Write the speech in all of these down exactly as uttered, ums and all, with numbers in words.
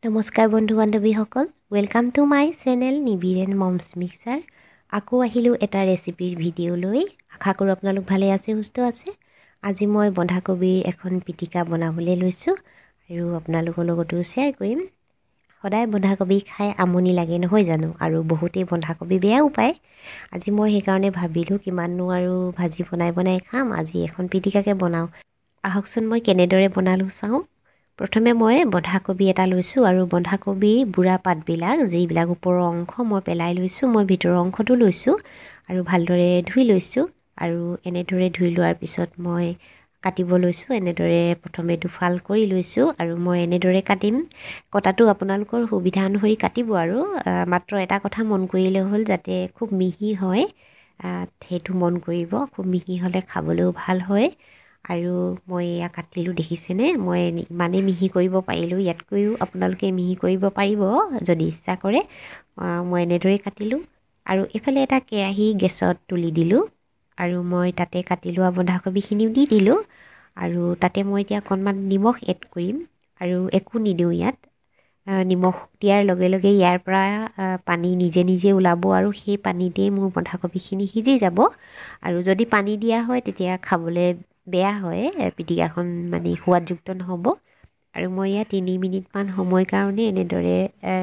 নমস্কাৰ বন্ধু বান্ধৱীসকল, welcome to my channel Nibir and mom's mixer. আকৌ আহিলোঁ এটা ৰেচিপিৰ ভিডিঅ' লৈ। আশা কৰোঁ আপোনালোক ভালে আছে, সুস্থ আছে। আজি মই বন্ধাকবিৰ এখন পিটিকা বনাবলৈ লৈছোঁ আৰু আপোনালোকৰ লগতো শ্বেয়াৰ কৰিম। সদায় বন্ধাকবি খাই আমনি লাগে নহয় জানো, আৰু বহুতেই বন্ধাকবি বেয়াও পায়। আজি মই সেইকাৰণে ভাবিলোঁ কিমাননো আৰু ভাজি বনাই বনাই খাম, আজি এখন পিটিকাকে বনাওঁ। আহকচোন মই কেনেদৰে বনালোঁ চাওঁ। প্ৰথমে মই বন্ধাকবি এটা লৈছোঁ আৰু বন্ধাকবিৰ বুঢ়া পাতবিলাক যিবিলাক ওপৰৰ অংশ মই পেলাই লৈছোঁ, মই ভিতৰৰ অংশটো লৈছোঁ আৰু ভালদৰে ধুই লৈছোঁ। আৰু এনেদৰে ধুই লোৱাৰ পিছত মই কাটিব লৈছোঁ। এনেদৰে প্ৰথমে দুফাল কৰি লৈছোঁ আৰু মই এনেদৰে কাটিম। কটাটো আপোনালোকৰ সুবিধা অনুসৰি কাটিব আৰু মাত্ৰ এটা কথা মন কৰিলে হ'ল, যাতে খুব মিহি হয়, সেইটো মন কৰিব। খুব মিহি হ'লে খাবলৈও ভাল হয়। আৰু মই এয়া কাটিলোঁ, দেখিছেনে? মই ইমানেই মিহি কৰিব পাৰিলোঁ, ইয়াতকৈও আপোনালোকে মিহি কৰিব পাৰিব যদি ইচ্ছা কৰে। মই এনেদৰেই কাটিলোঁ আৰু এইফালে এটা কেৰাহী গেছত তুলি দিলোঁ আৰু মই তাতে কাটি লোৱা বন্ধাকবিখিনিও দি দিলোঁ। আৰু তাতে মই এতিয়া অকণমান নিমখ এড কৰিম আৰু একো নিদিওঁ ইয়াত। নিমখ দিয়াৰ লগে লগে ইয়াৰ পৰা পানী নিজে নিজে ওলাব আৰু সেই পানীতেই মোৰ বন্ধাকবিখিনি সিজি যাব। আৰু যদি পানী দিয়া হয় তেতিয়া খাবলৈ বেয়া হয়, পিটিকাখন মানে সোৱাদযুক্ত নহ'ব। আৰু মই ইয়াত তিনি মিনিটমান সময় কাৰণে এনেদৰে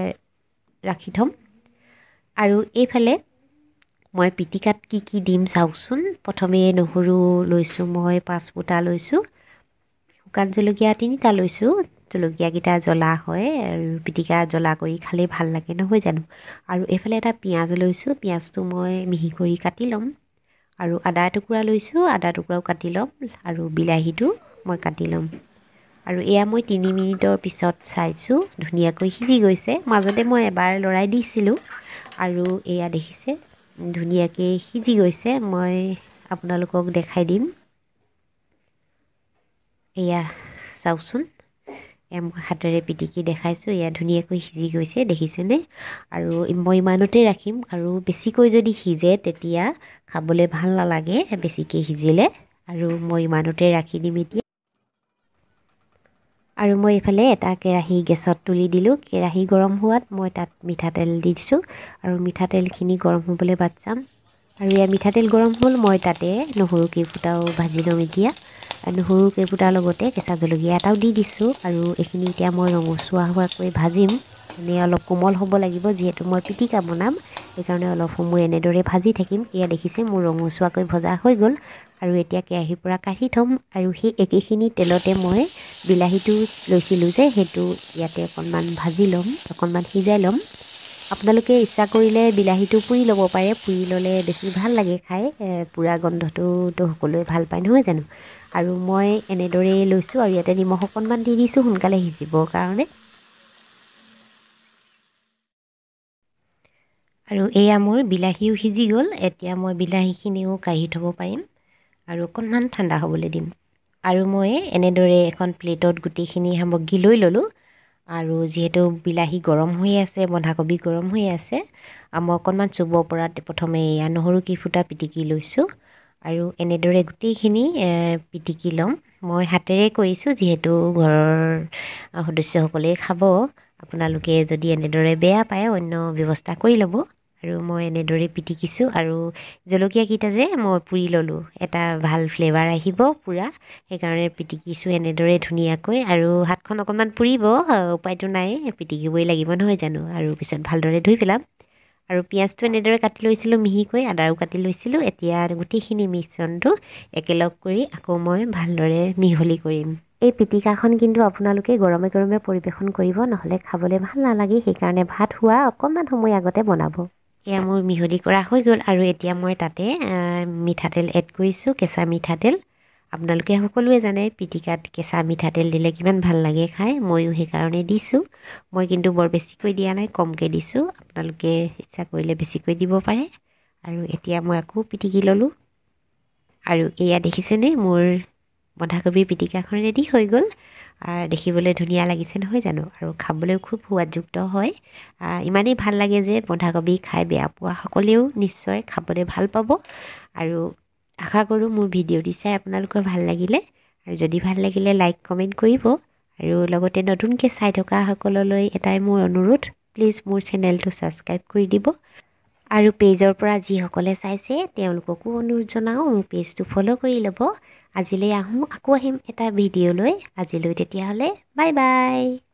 ৰাখি থ'ম। আৰু এইফালে মই পিটিকাত কি কি দিম চাওকচোন। প্ৰথমে নহৰু লৈছোঁ, মই পাঁচ ফুটা লৈছোঁ। শুকান জলকীয়া তিনিটা লৈছোঁ। জলকীয়াকেইটা জ্বলা হয় আৰু পিটিকা জ্বলা কৰি খালে ভাল লাগে নহয় জানো। আৰু এইফালে এটা পিঁয়াজ লৈছোঁ, পিঁয়াজটো মই মিহি কৰি কাটি ল'ম। আৰু আদা টুকুৰা লৈছোঁ, আদা টুকুৰাও কাটি ল'ম। আৰু বিলাহীটো মই কাটি ল'ম। আৰু এয়া মই তিনি মিনিটৰ পিছত চাইছোঁ, ধুনীয়াকৈ সিজি গৈছে। মাজতে মই এবাৰ লৰাই দিছিলোঁ আৰু এয়া দেখিছে ধুনীয়াকৈ সিজি গৈছে। মই আপোনালোকক দেখাই দিম, এয়া চাওকচোন। এয়া মই হাতেৰে পিটিকি দেখাইছোঁ, এয়া ধুনীয়াকৈ সিজি গৈছে, দেখিছেনে? আৰু মই ইমানতে ৰাখিম, আৰু বেছিকৈ যদি সিজে তেতিয়া খাবলৈ ভাল নালাগে, বেছিকৈ সিজিলে। আৰু মই ইমানতে ৰাখি দিম এতিয়া। আৰু মই এইফালে এটা কেৰাহী গেছত তুলি দিলোঁ। কেৰাহী গৰম হোৱাত মই তাত মিঠাতেল দি দিছোঁ আৰু মিঠাতেলখিনি গৰম হ'বলৈ বাট চাম। আৰু এয়া মিঠাতেল গৰম হ'ল, মই তাতে নহৰু কেইফুটাও ভাজি ল'ম এতিয়া। নহৰু কেইফুটাৰ লগতে কেঁচা জলকীয়া এটাও দি দিছোঁ। আৰু এইখিনি এতিয়া মই ৰঙচুৱা হোৱাকৈ ভাজিম। মানে অলপ কোমল হ'ব লাগিব, যিহেতু মই পিটিকা বনাম, সেইকাৰণে অলপ সময় এনেদৰে ভাজি থাকিম। এয়া দেখিছে মোৰ ৰঙচুৱাকৈ ভজা হৈ গ'ল। আৰু এতিয়া কেৰাহীৰ পৰা কাঢ়ি থ'ম আৰু সেই একেখিনি তেলতে মই বিলাহীটো লৈছিলোঁ যে সেইটো ইয়াতে অকণমান ভাজি ল'ম, অকণমান সিজাই ল'ম। আপোনালোকে ইচ্ছা কৰিলে বিলাহীটো পুৰি ল'ব পাৰে, পুৰি ল'লে বেছি ভাল লাগে খাই। পুৰা গোন্ধটোতো সকলোৱে ভাল পায় নহয় জানো। আৰু মই এনেদৰেই লৈছোঁ আৰু ইয়াতে নিমখ অকণমান দি দিছোঁ সোনকালে সিজিবৰ কাৰণে। আৰু এয়া মোৰ বিলাহীও সিজি গ'ল। এতিয়া মই বিলাহীখিনিও কাঢ়ি থ'ব পাৰিম আৰু অকণমান ঠাণ্ডা হ'বলৈ দিম। আৰু মই এনেদৰে এখন প্লেটত গোটেইখিনি সামগ্ৰী লৈ ল'লোঁ। আৰু যিহেতু বিলাহী গৰম হৈ আছে, বন্ধাকবি গৰম হৈ আছে, মই অকণমান চুব পৰাত প্ৰথমে এয়া নহৰু কেইফুটা পিটিকি লৈছোঁ। আৰু এনেদৰে গোটেইখিনি পিটিকি ল'ম। মই হাতেৰে কৰিছোঁ, যিহেতু ঘৰৰ সদস্যসকলেই খাব। আপোনালোকে যদি এনেদৰে বেয়া পায় অন্য ব্যৱস্থা কৰি ল'ব। আৰু মই এনেদৰে পিটিকিছোঁ আৰু জলকীয়াকেইটা যে মই পুৰি ল'লোঁ, এটা ভাল ফ্লেভাৰ আহিব পূৰা, সেইকাৰণে পিটিকিছোঁ এনেদৰে ধুনীয়াকৈ। আৰু হাতখন অকণমান পুৰিব, উপায়টো নাই, পিটিকিবই লাগিব নহয় জানো। আৰু পিছত ভালদৰে ধুই পেলাম। আৰু পিঁয়াজটো এনেদৰে কাটি লৈছিলোঁ মিহিকৈ, আদাও কাটি লৈছিলোঁ। এতিয়া গোটেইখিনি মিশ্ৰণটো একেলগ কৰি আকৌ মই ভালদৰে মিহলি কৰিম। এই পিটিকাখন কিন্তু আপোনালোকে গৰমে গৰমে পৰিৱেশন কৰিব, নহ'লে খাবলৈ ভাল নালাগে। সেইকাৰণে ভাত খোৱাৰ অকণমান সময় আগতে বনাব। এয়া মোৰ মিহলি কৰা হৈ গ'ল। আৰু এতিয়া মই তাতে মিঠাতেল এড কৰিছোঁ, কেঁচা মিঠাতেল। আপোনালোকে সকলোৱে জানে পিটিকাত কেঁচা মিঠাতেল দিলে কিমান ভাল লাগে খাই, ময়ো সেইকাৰণে দিছোঁ। মই কিন্তু বৰ বেছিকৈ দিয়া নাই, কমকৈ দিছোঁ। আপোনালোকে ইচ্ছা কৰিলে বেছিকৈ দিব পাৰে। আৰু এতিয়া মই আকৌ পিটিকি ল'লোঁ। আৰু এয়া দেখিছেনে, মোৰ বন্ধাকবিৰ পিটিকাখন ৰেডি হৈ গ'ল। দেখিবলৈ ধুনীয়া লাগিছে নহয় জানো, আৰু খাবলৈও খুব সোৱাদযুক্ত হয়। ইমানেই ভাল লাগে যে বন্ধাকবি খাই বেয়া পোৱা সকলেও নিশ্চয় খাবলৈ ভাল পাব। আৰু আশা কৰোঁ মোৰ ভিডিঅ'টি চাই আপোনালোকৰ ভাল লাগিলে। আৰু যদি ভাল লাগিলে লাইক কমেণ্ট কৰিব আৰু লগতে নতুনকৈ চাই থকা সকললৈ এটাই মোৰ অনুৰোধ, প্লিজ মোৰ চেনেলটো ছাবস্ক্ৰাইব কৰি দিব আৰু পেজৰ পৰা যিসকলে চাইছে তেওঁলোককো অনুৰোধ জনাওঁ মোৰ পেজটো ফ'ল' কৰি ল'ব। আজিলৈ আহোঁ, আকৌ আহিম এটা ভিডিঅ' লৈ। আজিলৈ তেতিয়াহ'লে বাই বাই।